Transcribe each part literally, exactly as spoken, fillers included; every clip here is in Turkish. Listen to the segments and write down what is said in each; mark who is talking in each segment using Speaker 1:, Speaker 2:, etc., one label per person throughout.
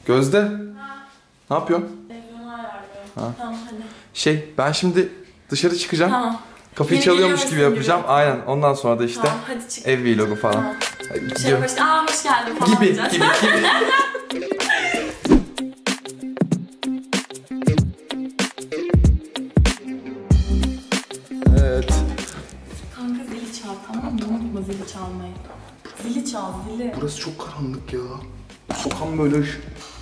Speaker 1: Gözde.
Speaker 2: Ha.
Speaker 1: Ne yapıyorsun?
Speaker 2: Televizyonu ayarlıyorum.
Speaker 1: Ha.
Speaker 2: Tamam hadi.
Speaker 1: Şey, ben şimdi dışarı çıkacağım.
Speaker 2: Tamam.
Speaker 1: Kapıyı
Speaker 2: Yeni
Speaker 1: çalıyormuş gibi
Speaker 2: geliyormuşsun
Speaker 1: yapacağım.
Speaker 2: gibi.
Speaker 1: Aynen. Ondan sonra da işte
Speaker 2: Tamam, hadi çık.
Speaker 1: ev vlogu falan.
Speaker 2: Tamam.
Speaker 1: Hadi
Speaker 2: Şey
Speaker 1: gidiyorum.
Speaker 2: hoş, aa hoş geldin falan
Speaker 1: Gibi,
Speaker 2: diyeceğiz.
Speaker 1: gibi, gibi. Evet.
Speaker 2: Kanka zili çal, tamam mı? Unutma zili çalmayı. Zili çal, zili.
Speaker 1: Burası çok karanlık ya. Sokağım böyle ışık.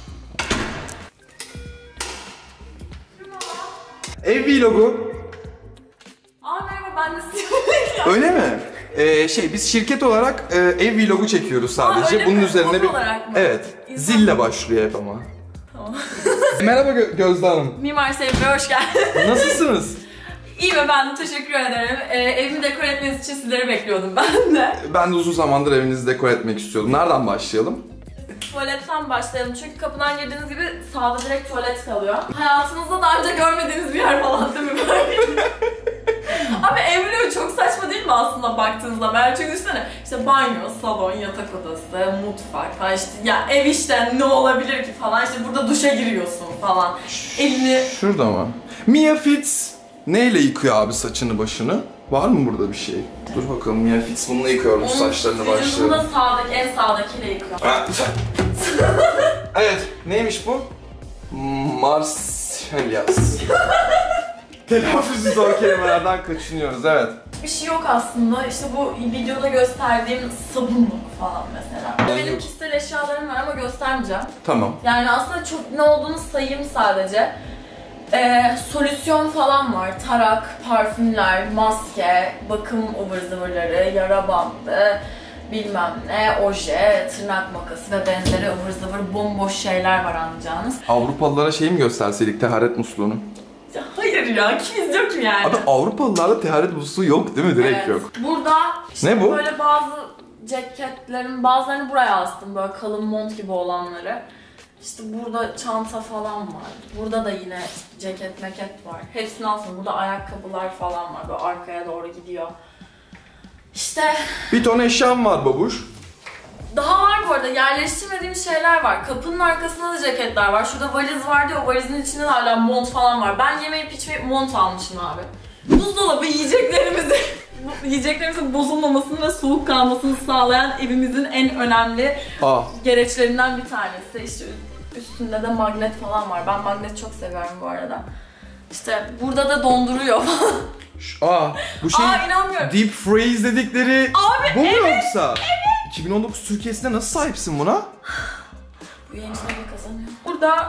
Speaker 1: Ev vlogu.
Speaker 2: Aa merhaba, ben de sizi
Speaker 1: Öyle mi? Ee, şey, biz şirket olarak e, ev vlogu çekiyoruz sadece.
Speaker 2: Aa,
Speaker 1: Bunun
Speaker 2: mi?
Speaker 1: üzerine
Speaker 2: Konu
Speaker 1: bir...
Speaker 2: olarak mı?
Speaker 1: Evet.
Speaker 2: İnsan...
Speaker 1: Zille başlıyor hep ama.
Speaker 2: Tamam.
Speaker 1: Merhaba Gö Gözde Hanım.
Speaker 2: Mimar Sevim'e hoş geldin.
Speaker 1: Nasılsınız?
Speaker 2: İyi ve ben de teşekkür ederim. Ee, evimi dekor etmeniz için sizleri bekliyordum ben de.
Speaker 1: Ben de uzun zamandır evinizi dekor etmek istiyordum. Nereden başlayalım?
Speaker 2: Tuvaletten başlayalım çünkü kapıdan girdiğiniz gibi sağda direkt tuvalet kalıyor. Hayatınızda daha önce görmediğiniz bir yer falan değil mi böyle? Abi ev vlogu çok saçma değil mi aslında baktığınızda? Ben çünkü düşünsene işte banyo, salon, yatak odası, mutfak falan işte ya ev işte ne olabilir ki falan işte burada duşa giriyorsun falan. Elini...
Speaker 1: Şurada mı? Mia Fitz neyle yıkıyor abi saçını başını? Var mı burada bir şey? Dur bakalım Mia Fitz bununla yıkıyormuş saçlarını başlayalım.
Speaker 2: Vücudunda sağdaki, en sağdakiyle yıkıyor.
Speaker 1: Evet, neymiş bu? Marselyas. Telaffuzu zor kelimelerden kaçınıyoruz, evet.
Speaker 2: Bir şey yok aslında. İşte bu videoda gösterdiğim sabunluk falan mesela. Benim kişisel eşyalarım var ama göstermeyeceğim.
Speaker 1: Tamam.
Speaker 2: Yani aslında çok ne olduğunu sayayım sadece. Ee, solüsyon falan var. Tarak, parfümler, maske, bakım ıvır zıvırları, yara bandı, bilmem ne, oje, tırnak makası ve benzeri ıvır zıvır bomboş şeyler var anlayacağınız.
Speaker 1: Avrupalılara şey mi gösterseydik taharet musluğunu?
Speaker 2: Hayır ya, kim izliyor ki yani?
Speaker 1: Abi Avrupalılarda taharet musluğu yok değil mi? Direkt
Speaker 2: evet.
Speaker 1: yok.
Speaker 2: Burada işte
Speaker 1: ne bu?
Speaker 2: böyle bazı ceketlerin bazılarını buraya astım, böyle kalın mont gibi olanları. İşte burada çanta falan var. Burada da yine ceket meket var. Hepsini alsın. Burada ayakkabılar falan var. Böyle arkaya doğru gidiyor. İşte...
Speaker 1: Bir ton eşyam var babuş.
Speaker 2: Daha var bu arada. Yerleştirmediğim şeyler var. Kapının arkasında da ceketler var. Şurada valiz var diyor. O valizin içinde de hala mont falan var. Ben yemeyip içmeyip mont almışım abi. Buzdolabı yiyeceklerimizi... yiyeceklerimizin bozulmamasını ve soğuk kalmasını sağlayan evimizin en önemli Aa. gereçlerinden bir tanesi. İşte üstünde de magnet falan var. Ben magnet çok seviyorum bu arada. İşte burada da donduruyor falan.
Speaker 1: Aa, bu şey
Speaker 2: Aa, inanmıyorum.
Speaker 1: Deep freeze dedikleri
Speaker 2: abi,
Speaker 1: bu mu
Speaker 2: evet,
Speaker 1: yoksa?
Speaker 2: Evet.
Speaker 1: iki bin on dokuz Türkiye'sinde nasıl sahipsin buna?
Speaker 2: Bu yayıncıları kazanıyor. Burada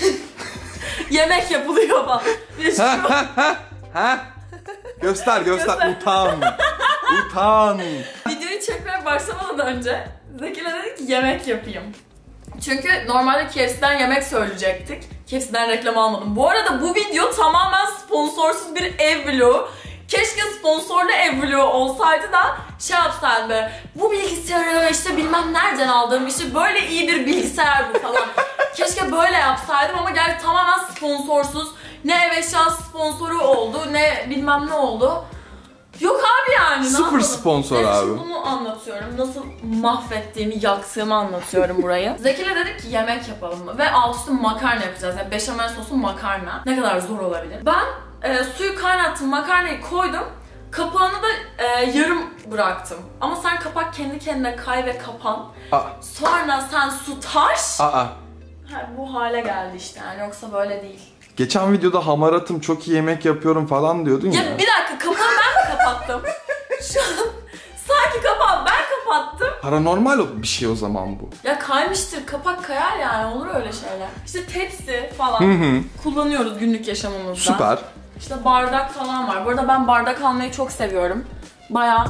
Speaker 2: yemek yapılıyor falan.
Speaker 1: Ha ha ha ha. Göster göster, göster. Utan. Utan.
Speaker 2: Videoyu çekmeye başlamadan önce Zekile dedi ki yemek yapayım. Çünkü normalde K F C'den yemek söyleyecektik. K F C'den reklam almadım. Bu arada bu video tamamen sponsorsuz bir ev vlogu. Keşke sponsorlu ev vlogu olsaydı da şey yapsaydım böyle, bu bilgisayarı işte bilmem nereden aldım, işte böyle iyi bir bilgisayar bu falan. Keşke böyle yapsaydım ama gerçekten tamamen sponsorsuz. Ne ev eşyası sponsoru oldu, ne bilmem ne oldu. Yok abi yani.
Speaker 1: Sıfır sponsor
Speaker 2: evet,
Speaker 1: abi.
Speaker 2: Bunu anlatıyorum. Nasıl mahvettiğimi, yaktığımı anlatıyorum burayı. Zekile dedik ki yemek yapalım mı? Ve alt üstü makarna yapacağız. Yani beşamel soslu makarna. Ne kadar zor olabilir? Ben e, suyu kaynattım, makarnayı koydum. Kapağını da e, yarım bıraktım. Ama sen kapak kendi kendine kay ve kapan. Aa. Sonra sen su taş.
Speaker 1: Aa.
Speaker 2: Ha, bu hale geldi işte yani, yoksa böyle değil.
Speaker 1: Geçen videoda hamaratım, çok iyi yemek yapıyorum falan diyordun ya.
Speaker 2: Ya bir dakika, kapağı ben mi kapattım? Şu an sanki kapağı ben kapattım.
Speaker 1: Paranormal bir şey o zaman bu.
Speaker 2: Ya kaymıştır, kapak kayar yani, olur öyle şeyler. İşte tepsi falan hı hı. kullanıyoruz günlük yaşamımızda.
Speaker 1: Süper.
Speaker 2: İşte bardak falan var. Bu arada ben bardak almayı çok seviyorum. Bayağı.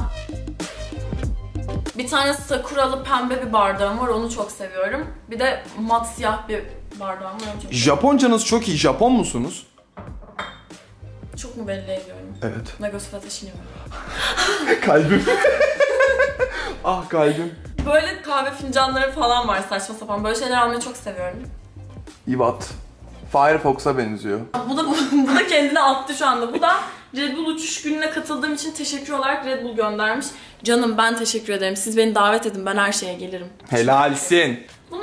Speaker 2: Bir tane sakuralı pembe bir bardağım var, onu çok seviyorum. Bir de mat siyah bir bardağım var, onu çok
Speaker 1: Japoncanız çok iyi, Japon musunuz?
Speaker 2: Çok mu belli ediyorum?
Speaker 1: Evet.
Speaker 2: Nagosu Watashi
Speaker 1: Kalbim. Ah kalbim.
Speaker 2: Böyle kahve fincanları falan var saçma sapan. Böyle şeyler almayı çok seviyorum.
Speaker 1: İvat. Firefox'a benziyor.
Speaker 2: Bu da, bu, bu da kendine attı şu anda. Bu da Red Bull uçuş gününe katıldığım için teşekkür olarak Red Bull göndermiş. Canım ben teşekkür ederim. Siz beni davet edin, ben her şeye gelirim.
Speaker 1: Helalsin.
Speaker 2: Bunda bu arada bu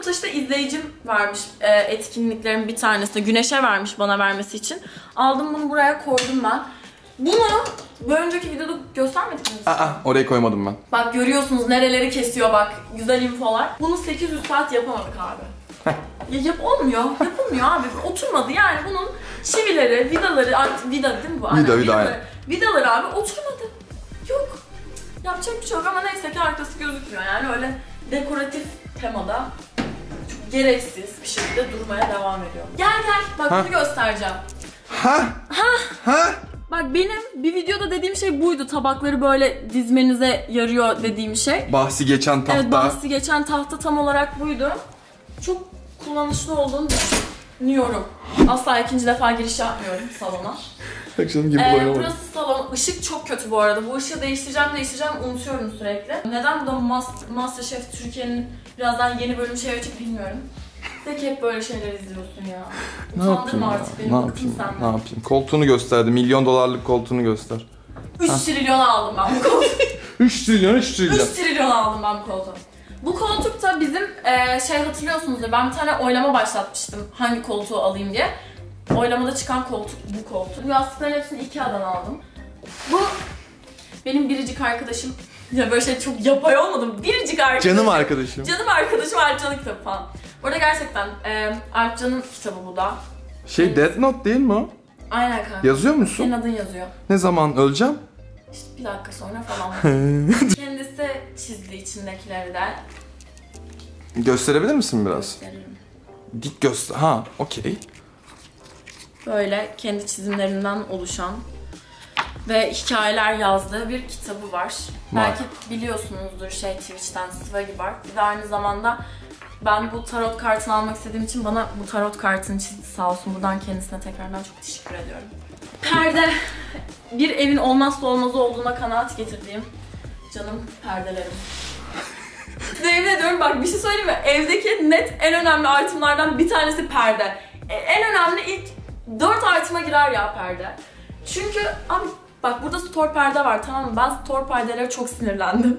Speaker 2: taşı da izleyicim vermiş e, etkinliklerin bir tanesi. Güneş'e vermiş bana vermesi için. Aldım bunu buraya koydum ben. Bunu bir önceki videoda göstermedik mi?
Speaker 1: Aa, oraya koymadım ben.
Speaker 2: Bak görüyorsunuz nereleri kesiyor bak. Güzel infolar. Bunu sekiz yüz saat yapamadık abi. Ya yap olmuyor. Yapılmıyor abi. Oturmadı yani bunun çivileri, vidaları, artık vida değil mi bu?
Speaker 1: Vida, vida,
Speaker 2: vidaları,
Speaker 1: aynen.
Speaker 2: vidaları abi oturmadı. Yok. Yapacak bir şey yok ama neyse ki arkası gözükmüyor yani öyle dekoratif temada çok gereksiz bir şekilde durmaya devam ediyor. Gel gel bak
Speaker 1: Ha.
Speaker 2: bunu göstereceğim.
Speaker 1: Ha?
Speaker 2: Ha?
Speaker 1: Ha?
Speaker 2: Bak benim bir videoda dediğim şey buydu. Tabakları böyle dizmenize yarıyor dediğim şey.
Speaker 1: Bahsi geçen tahta.
Speaker 2: Evet bahsi geçen tahta tam olarak buydu. Çok kullanışlı olduğunu düşünüyorum. Asla ikinci defa giriş yapmıyorum salona.
Speaker 1: Akşam gibi
Speaker 2: Ee,
Speaker 1: oynamadım.
Speaker 2: burası salon. Işık çok kötü bu arada. Bu ışığı değiştireceğim değiştireceğim unutuyorum sürekli. Neden bu da Masterchef Türkiye'nin birazdan yeni bölüm şey açıp bilmiyorum. Zeki hep böyle şeyler izliyorsun ya.
Speaker 1: Ne yapayım
Speaker 2: Utandırma
Speaker 1: ya?
Speaker 2: artık beni.
Speaker 1: Ne
Speaker 2: Bıktım
Speaker 1: yapayım?
Speaker 2: senden.
Speaker 1: Ne yapayım? Koltuğunu gösterdi. Milyon dolarlık koltuğunu göster.
Speaker 2: üç trilyona aldım ben bu koltuğu.
Speaker 1: üç trilyon, üç trilyon.
Speaker 2: üç trilyona aldım ben bu koltuğu. Bu koltuk da bizim e, şey hatırlıyorsunuzdur. Ben bir tane oylama başlatmıştım. Hangi koltuğu alayım diye. Oylamada çıkan koltuk bu koltuk. Bu yastıkların hepsini Ikea'dan aldım. Bu benim biricik arkadaşım. Ya böyle şey çok yapay olmadım. Biricik arkadaşım.
Speaker 1: Canım arkadaşım.
Speaker 2: Canım arkadaşım Alpcan'ın kitabı falan. Orada gerçekten e, Alpcan'ın kitabı bu da.
Speaker 1: Şey Death Note değil mi o?
Speaker 2: Aynen kanka.
Speaker 1: Yazıyor musun?
Speaker 2: Senin adın yazıyor.
Speaker 1: Ne zaman öleceğim?
Speaker 2: İşte bir dakika sonra falan. Kendisi çizdi içindekileri de.
Speaker 1: Gösterebilir misin biraz?
Speaker 2: Gösteririm.
Speaker 1: Dik göster. Ha, okey.
Speaker 2: Böyle kendi çizimlerinden oluşan ve hikayeler yazdığı bir kitabı var.
Speaker 1: Var.
Speaker 2: Belki biliyorsunuzdur şey Twitch'ten Swaggy var. Bir de aynı zamanda ben bu tarot kartını almak istediğim için bana bu tarot kartını çizdi sağ olsun. Buradan kendisine tekrardan çok teşekkür ediyorum. Perde bir evin olmazsa olmazı olduğuna kanaat getirdiğim canım perdelerim. Size yemin ediyorum bak bir şey söyleyeyim mi? Evdeki net en önemli itemlardan bir tanesi perde. E, en önemli ilk dört item'a girer ya perde. Çünkü abi bak burada store perde var tamam mı? Ben store perdelere çok sinirlendim.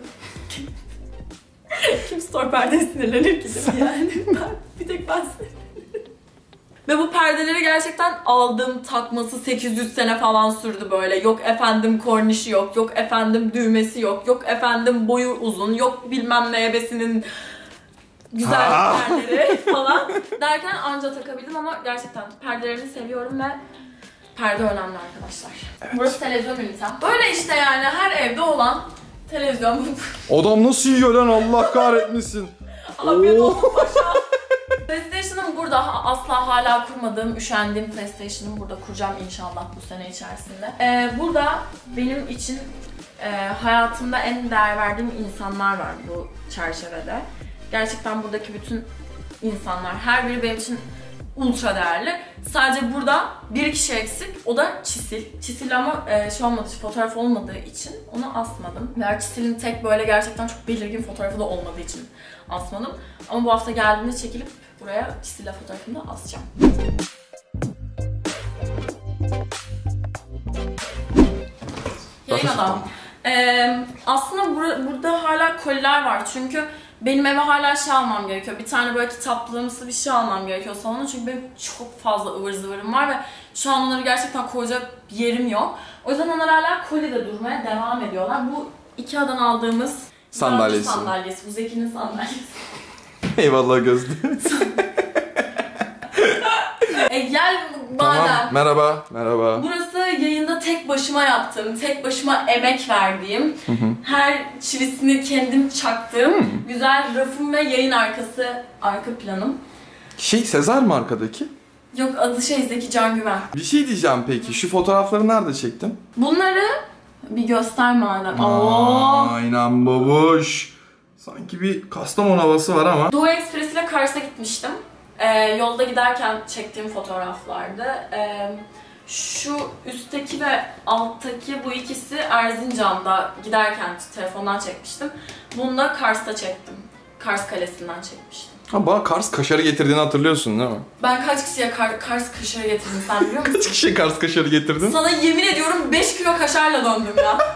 Speaker 2: Kim store perdeye sinirlenir ki değil mi yani? Ben, bir tek ben sinirlendim. Ve bu perdeleri gerçekten aldım takması sekiz yüz sene falan sürdü böyle. Yok efendim kornişi yok, yok efendim düğmesi yok, yok efendim boyu uzun, yok bilmem ne ebesinin güzel perdeleri falan derken anca takabildim ama gerçekten perdelerini seviyorum ve perde önemli arkadaşlar.
Speaker 1: Evet.
Speaker 2: Burası televizyon ünitem. Böyle işte yani her evde olan televizyon.
Speaker 1: Adam nasıl yiyor lan Allah kahretmesin.
Speaker 2: Afiyet
Speaker 1: Oo.
Speaker 2: olsun paşa. PlayStation'ım burada. Asla hala kurmadığım, üşendiğim PlayStation'ımı burada kuracağım inşallah bu sene içerisinde. Ee, burada benim için e, hayatımda en değer verdiğim insanlar var bu çerçevede. Gerçekten buradaki bütün insanlar, her biri benim için ultra değerli. Sadece burada bir kişi eksik, o da Çisil. Çisil ama e, şey olmadığı için, fotoğraf olmadığı için onu asmadım. Veya Çisil'in tek böyle gerçekten çok belirgin fotoğrafı da olmadığı için asmadım. Ama bu hafta geldiğinde çekilip buraya Çisil'le fotoğrafını da asacağım. Yayın adam. Ee, aslında bur burada hala koliler var çünkü benim eve hala şey almam gerekiyor. Bir tane böyle kitaplığımsı bir şey almam gerekiyor salona çünkü benim çok fazla ıvır zıvırım var ve şu an onları gerçekten koyacak bir yerim yok. O yüzden onlar hala kolide durmaya devam ediyorlar. Bu Ikea'dan aldığımız
Speaker 1: Sandalyesi.
Speaker 2: sandalyesi. Bu Zeki'nin sandalyesi.
Speaker 1: Eyvallah Gözde.
Speaker 2: e gel madem.
Speaker 1: Tamam, merhaba, merhaba.
Speaker 2: Burası yayında tek başıma yaptığım, tek başıma emek verdiğim,
Speaker 1: Hı hı.
Speaker 2: her çivisini kendim çaktığım
Speaker 1: Hı.
Speaker 2: güzel rafım ve yayın arkası, arka planım.
Speaker 1: Şey Sezar mı arkadaki?
Speaker 2: Yok adı şey Zeki Can Güven.
Speaker 1: Bir şey diyeceğim peki, şu fotoğrafları nerede çektin?
Speaker 2: Bunları bir göster madem. Oo.
Speaker 1: Aynen babuş. Sanki bir Kastamonu havası var ama.
Speaker 2: Doğu Ekspres ile Kars'a gitmiştim. Ee, yolda giderken çektiğim fotoğraflardı. Ee, şu üstteki ve alttaki bu ikisi Erzincan'da giderken telefondan çekmiştim. Bunu da Kars'ta çektim. Kars Kalesi'nden çekmiştim.
Speaker 1: Ha, bana Kars kaşarı getirdiğini hatırlıyorsun değil mi?
Speaker 2: Ben kaç kişiye Kar Kars kaşarı getirdim sen biliyor musun?
Speaker 1: Kaç kişiye Kars kaşarı getirdin?
Speaker 2: Sana yemin ediyorum beş kilo kaşarla döndüm ya.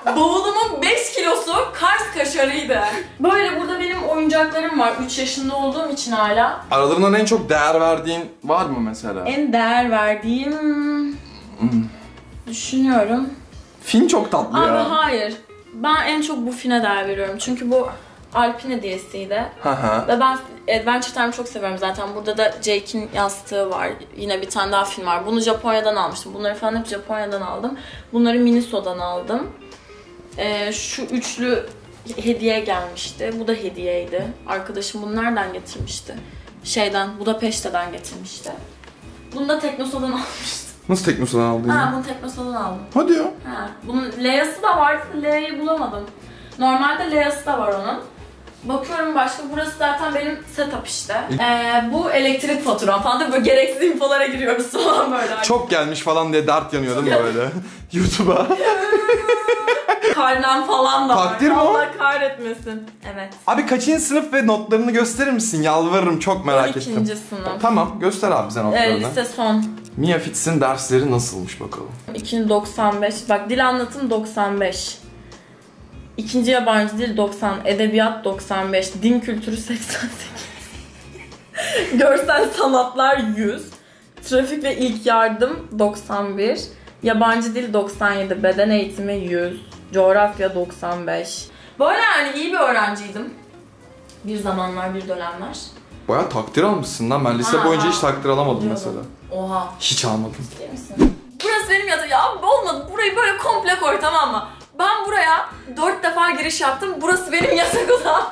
Speaker 2: Bavulumun beş kilosu Kars kaşarıydı. Böyle burada benim oyuncaklarım var. üç yaşında olduğum için hala.
Speaker 1: Aralarından en çok değer verdiğin var mı mesela?
Speaker 2: En değer verdiğim...
Speaker 1: Hmm.
Speaker 2: Düşünüyorum.
Speaker 1: Fin çok tatlı
Speaker 2: Abi
Speaker 1: ya.
Speaker 2: hayır. Ben en çok bu Fin'e değer veriyorum. Çünkü bu Alp'in hediyesiydi.
Speaker 1: Hı
Speaker 2: Ve ben Adventure Time'ı çok seviyorum zaten. Burada da Jake'in yastığı var. Yine bir tane daha film var. Bunu Japonya'dan almıştım. Bunları falan hep Japonya'dan aldım. Bunları Miniso'dan aldım. Ee, şu üçlü hediye gelmişti. Bu da hediyeydi. Arkadaşım bunu nereden getirmişti? Şeyden, Budapeşte'den getirmişti. Bunu da Teknosa'dan almıştım.
Speaker 1: Nasıl Teknosa'dan aldın
Speaker 2: Ha,
Speaker 1: ya?
Speaker 2: bunu Teknosa'dan aldım.
Speaker 1: Hadi ya.
Speaker 2: Ha, bunun Lea'sı da vardı. Lea'yı bulamadım. Normalde Lea'sı da var onun. Bakıyorum başka. Burası zaten benim setup işte. Ee, bu elektrik faturam falan da böyle gereksiz infolara giriyoruz falan böyle.
Speaker 1: Çok gelmiş falan diye dert yanıyor değil mi böyle? YouTube'a.
Speaker 2: Karnem falan da var.
Speaker 1: Takdir mi o?
Speaker 2: Allah kahretmesin. Evet.
Speaker 1: Abi kaçıncı sınıf ve notlarını gösterir misin? Yalvarırım, çok merak
Speaker 2: on
Speaker 1: ettim.
Speaker 2: ikinci sınıf.
Speaker 1: Tamam, göster abi bize
Speaker 2: Ee,
Speaker 1: notlarını.
Speaker 2: lise son.
Speaker 1: Mia Fitz'in dersleri nasılmış bakalım?
Speaker 2: İkinci doksan beş. Bak dil anlatım doksan beş. İkinci yabancı dil doksan. Edebiyat doksan beş. Din kültürü seksen sekiz. Görsel sanatlar yüz. Trafik ve ilk yardım doksan bir. Yabancı dil doksan yedi. Beden eğitimi yüz. Coğrafya doksan beş. Böyle yani iyi bir öğrenciydim. Bir zamanlar, bir dönemler.
Speaker 1: Bayağı takdir almışsın lan. Ben lise
Speaker 2: Ha,
Speaker 1: boyunca
Speaker 2: ha.
Speaker 1: hiç takdir alamadım
Speaker 2: Biliyorum.
Speaker 1: mesela.
Speaker 2: Oha.
Speaker 1: Hiç almadım.
Speaker 2: Değil misin? Burası benim yatağım. Ya abi olmadı. Burayı böyle komple koy, tamam mı? Ben buraya dört defa giriş yaptım. Burası benim yatak odam.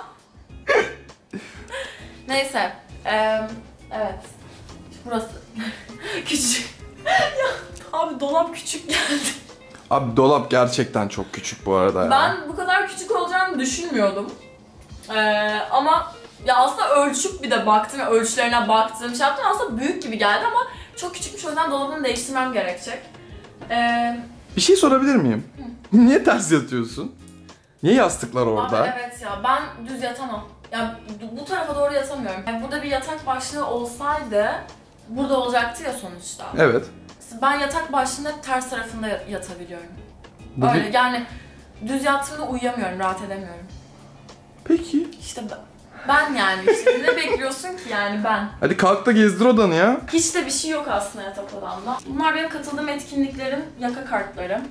Speaker 2: Neyse. Ee, evet. Burası. Küçük. Ya abi dolap küçük geldi.
Speaker 1: Abi dolap gerçekten çok küçük bu arada ya.
Speaker 2: Ben bu kadar küçük olacağını düşünmüyordum. Ee, ama ya aslında ölçüp bir de baktım, ölçülerine baktım, şey yaptım, aslında büyük gibi geldi ama çok küçükmüş, o yüzden dolabını değiştirmem gerekecek. Ee,
Speaker 1: Bir şey sorabilir miyim? Niye ters yatıyorsun? Niye yastıklar orada?
Speaker 2: Abi evet ya, ben düz yatamam. Ya bu tarafa doğru yatamıyorum. Yani burada bir yatak başlığı olsaydı burada olacaktı ya sonuçta.
Speaker 1: Evet.
Speaker 2: Ben yatak başlığında hep ters tarafında yatabiliyorum.
Speaker 1: Bu
Speaker 2: Öyle
Speaker 1: bir-
Speaker 2: yani düz yattığımda uyuyamıyorum, rahat edemiyorum.
Speaker 1: Peki.
Speaker 2: İşte ben, ben yani işte ne bekliyorsun ki yani ben.
Speaker 1: Hadi kalk da gezdir odanı ya.
Speaker 2: Hiç de bir şey yok aslında yatak odamda. Bunlar benim katıldığım etkinliklerin yaka kartları.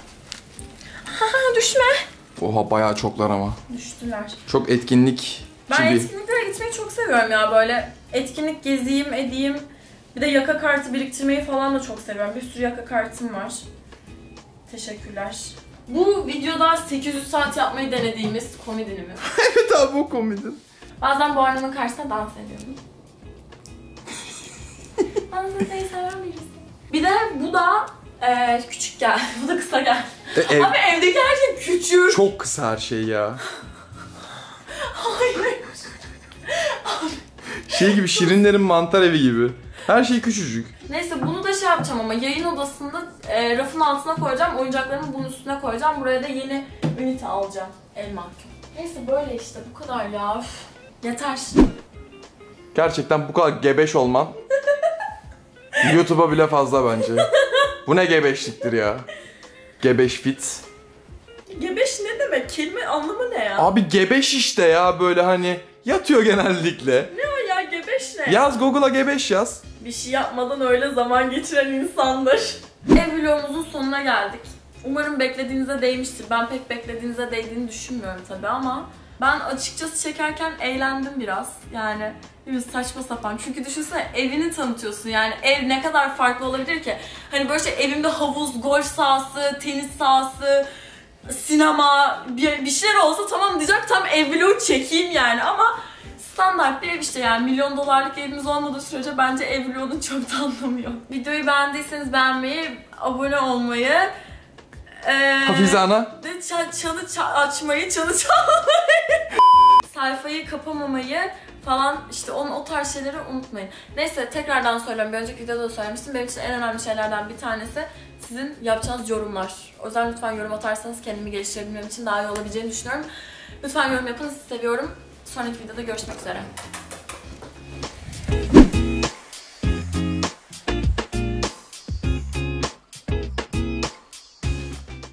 Speaker 2: Düşme.
Speaker 1: Oha bayağı çoklar ama.
Speaker 2: Düştüler.
Speaker 1: Çok etkinlik
Speaker 2: Ben
Speaker 1: gibi.
Speaker 2: etkinliklere gitmeyi çok seviyorum ya, böyle etkinlik gezeyim edeyim. Bir de yaka kartı biriktirmeyi falan da çok seviyorum. Bir sürü yaka kartım var. Teşekkürler. Bu videoda sekiz yüz saat yapmayı denediğimiz komedinimiz.
Speaker 1: Evet abi o komedin.
Speaker 2: Bazen bu aynanın karşısında dans ediyorum. Dans etmeyi seven birisi. Bir de bu da e, küçük gel, bu da kısa gel.
Speaker 1: E, ev
Speaker 2: Abi evdeki her şey küçük.
Speaker 1: çok kısa her şey ya.
Speaker 2: Hayır.
Speaker 1: Şey gibi, Şirinlerin mantar evi gibi. Her şey küçücük.
Speaker 2: Neyse bunu da şey yapacağım ama yayın odasında e, rafın altına koyacağım. Oyuncaklarımı bunun üstüne koyacağım. Buraya da yeni ünite alacağım. El mahkum. Neyse böyle işte, bu kadar ya. Üf. Yeter.
Speaker 1: Gerçekten bu kadar gebeş olman YouTube'a bile fazla bence. Bu ne gebeşliktir ya. Gebeş fit.
Speaker 2: Gebeş ne demek? Kelime anlamı ne ya?
Speaker 1: Abi gebeş işte ya, böyle hani yatıyor genellikle.
Speaker 2: Ne o ya, gebeş ne?
Speaker 1: Yaz Google'a gebeş yaz.
Speaker 2: Bir şey yapmadan öyle zaman geçiren insandır. Ev vlogumuzun sonuna geldik. Umarım beklediğinize değmiştir. Ben pek beklediğinize değdiğini düşünmüyorum tabii ama ben açıkçası çekerken eğlendim biraz. Yani bir saçma sapan. Çünkü düşünsene, evini tanıtıyorsun. Yani ev ne kadar farklı olabilir ki? Hani böyle şey, evimde havuz, golf sahası, tenis sahası, sinema, bir, bir şeyler olsa tamam diyeceğim, tam ev vlogu çekeyim yani, ama standart bir ev işte, yani milyon dolarlık evimiz olmadığı sürece bence ev vlogunun çok da anlamı yok. Videoyu beğendiyseniz beğenmeyi, abone olmayı, ee,
Speaker 1: Hafize Ana.
Speaker 2: de çal, çalı ça- açmayı, çalı çalmayı, sayfayı kapamamayı falan, işte onun, o tarz şeyleri unutmayın. Neyse tekrardan söylüyorum, bir önceki videoda da söylemiştim. Benim için en önemli şeylerden bir tanesi sizin yapacağınız yorumlar. O yüzden lütfen yorum atarsanız kendimi geliştirebilmem için daha iyi olabileceğini düşünüyorum. Lütfen yorum yapın, sizi seviyorum. Sonraki videoda görüşmek üzere.